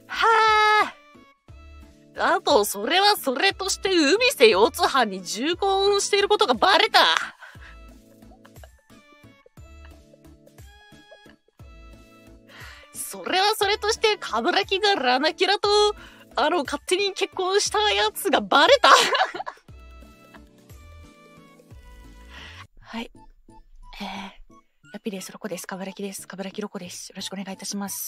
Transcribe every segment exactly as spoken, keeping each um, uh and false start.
はあ。あと、それはそれとして、海瀬四つ葉に重婚していることがバレた。それはそれとして、カブラキがラナキラと、あの、勝手に結婚したやつがバレた。はい。えー、ラピです。ロコです。カブラキです。カブラキロコです。よろしくお願いいたします。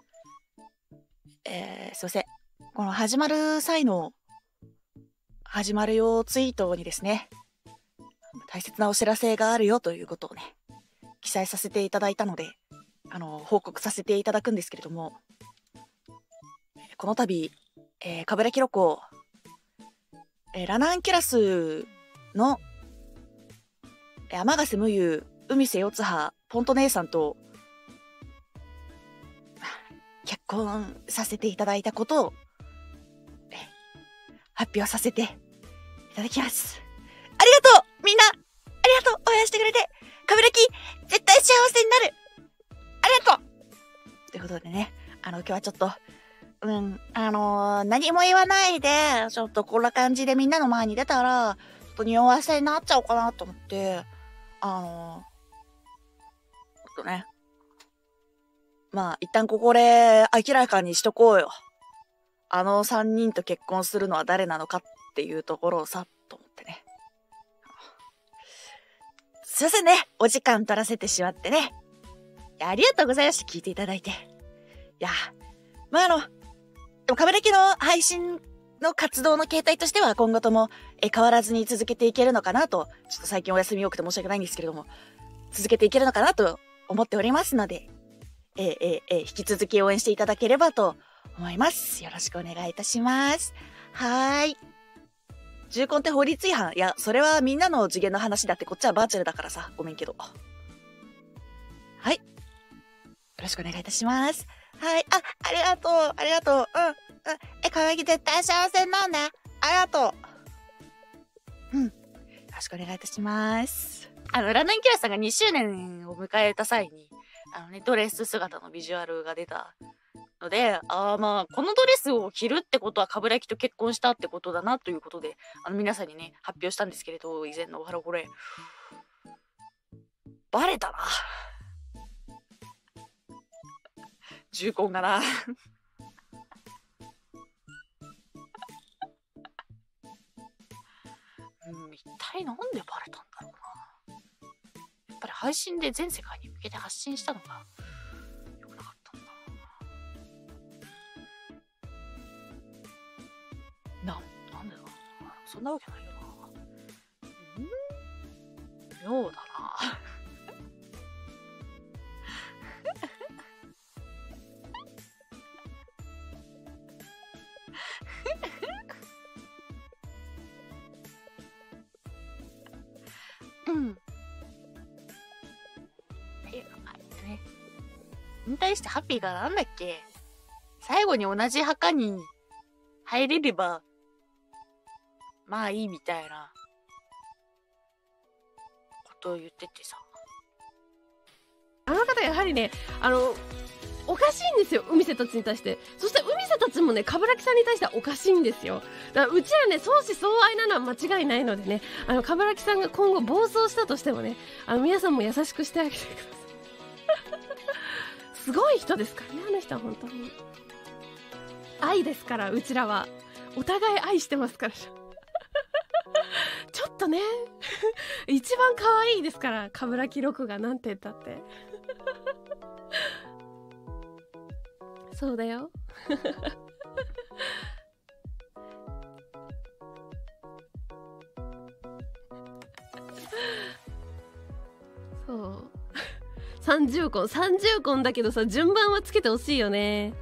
えー、すいません。この始まる際の、始まるよツイートにですね、大切なお知らせがあるよということをね、記載させていただいたので、あの、報告させていただくんですけれども、この度、えー、カブラキロコ、えー、ラナンキュラスの、天ヶ瀬無憂、海瀬四つ葉、ポント姉さんと、結婚させていただいたことを、えー、発表させていただきます。ありがとうみんなありがとう応援してくれてカブラキ絶対幸せになるありがとうということでね、あの、今日はちょっと、うん、あのー、何も言わないで、ちょっとこんな感じでみんなの前に出たら、ちょっと匂わせになっちゃおうかなと思って、あのー、ちょっとね、まあ、一旦ここで明らかにしとこうよ。あの三人と結婚するのは誰なのかっていうところをさっと思ってね。すいませんね。お時間取らせてしまってね。ありがとうございました。聞いていただいて。いや、まあ、あの、でも、カブラキの配信の活動の形態としては今後ともえ変わらずに続けていけるのかなと、ちょっと最近お休み多くて申し訳ないんですけれども、続けていけるのかなと思っておりますので、えー、えー、えー、引き続き応援していただければと思います。よろしくお願いいたします。はーい。重婚って法律違反？いや、それはみんなの次元の話だって、こっちはバーチャルだからさ、ごめんけど。はい。よろしくお願いいたします。はい。あ、ありがとう。ありがとう。うん。うん。え、かわいき絶対幸せになんね。ありがとう。うん。よろしくお願いいたします。あの、ラナンキュラさんがにしゅうねんを迎えた際に、あのね、ドレス姿のビジュアルが出たので、ああまあ、このドレスを着るってことは、カブラキと結婚したってことだなということで、あの、皆さんにね、発表したんですけれど、以前のおはらこれ、バレたな。重婚がな。うん、一体なんでバレたんだろうな。やっぱり配信で全世界に向けて発信したのが良くなかったんだな。な、なんでだろう。そんなわけないよな。ん？妙だな。うん。え、あれね。引退してハッピーがなんだっけ？最後に同じ墓に入れれば、まあいいみたいなことを言っててさ。 あの方やはりね、あの、おかしいんですよ、海瀬たちに対して。そして海瀬たちもね、カブラキさんに対してはおかしいんですよ。だからうちらね、相思相愛なのは間違いないのでね、あの、カブラキさんが今後暴走したとしてもね、あの、皆さんも優しくしてあげてください。すごい人ですからね、あの人は本当に。愛ですから、うちらは。お互い愛してますから。ちょっとね、一番可愛いですから、カブラキロコがなんて言ったって。そうだよ。そうさんじゅうこんさんじゅうこんだけどさ、順番はつけてほしいよね。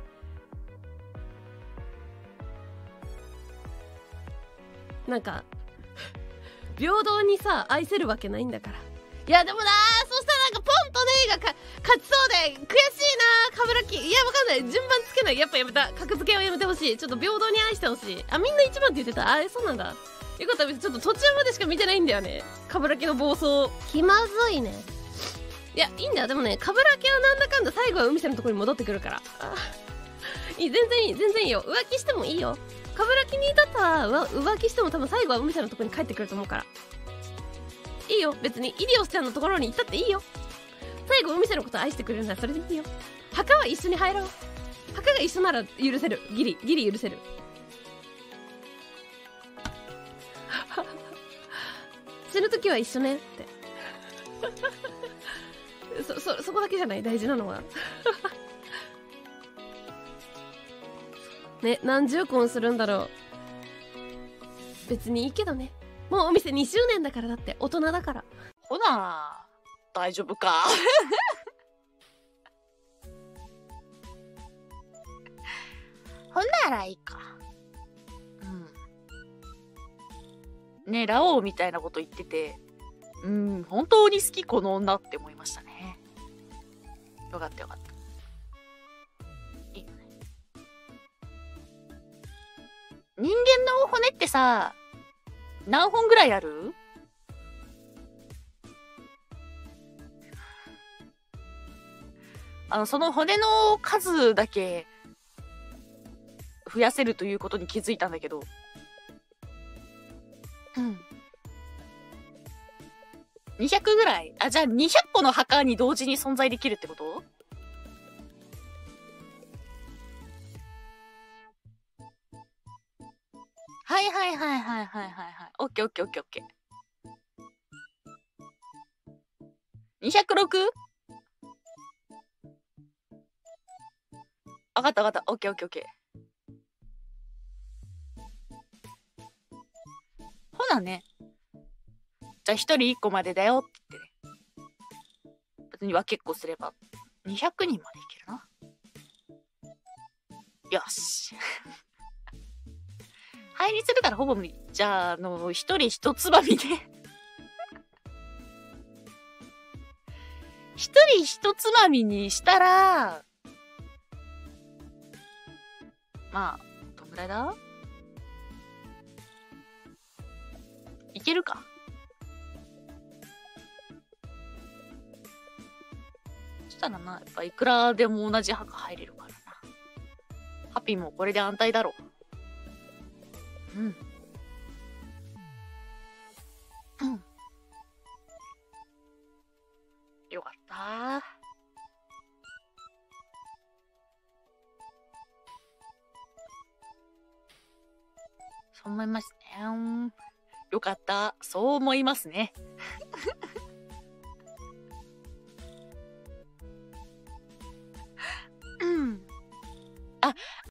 なんか平等にさ愛せるわけないんだから。いやでもなー、そしたらなんかポンとねがか勝ちそうで悔しいなー、カブラキ。いやわかんない、順番つけない、やっぱやめた、格付けはやめてほしい。ちょっと平等に愛してほしい。あ、みんな一番って言ってた。あ、そうなんだ、よかった。ちょっと途中までしか見てないんだよね、カブラキの暴走。気まずいね。いやいいんだよ、でもね、カブラキはなんだかんだ最後は海瀬のところに戻ってくるから。いいい、全然いい、全然いいよ。浮気してもいいよ。冠城にだったら浮気しても多分最後は海さんのところに帰ってくると思うから。いいよ、別にイリオスちゃんのところに行ったっていいよ。最後海さんのこと愛してくれるならそれでいいよ。墓は一緒に入ろう。墓が一緒なら許せる。ギリギリ許せる。死ぬ時は一緒ねってそそそこだけじゃない、大事なのは。ね、何十婚するんだろう。別にいいけどね。もうお店にしゅうねんだから。だって大人だから。 ほな大丈夫か。ほんならいいか。うん。ね、ラオウみたいなこと言ってて、うん、本当に好きこの女って思いましたね。よかったよかった。いいよね。人間の骨ってさ、何本ぐらいある？あの、その骨の数だけ増やせるということに気づいたんだけど。うん。にひゃくぐらい？あ、じゃあにひゃっこの墓に同時に存在できるってこと？はいはいはいはいはいはいはい。オッケーオッケーオッケーオッケー。にひゃくろく？ わかったわかった。オッケーオッケーオッケー。ほなね。じゃあ一人一個までだよって言ってね。別に分けっこすればにひゃくにんまでいけるな。よし。入りするからほぼ無理。じゃあ、あの、一人一つまみで。一人一つまみにしたら、まあ、どんぐらいだ？いけるか。そしたらな、やっぱいくらでも同じ墓入れるからな。ハピもこれで安泰だろう。うん。うん。よかったー。そう思いますね。よかった。そう思いますね。うん。あ、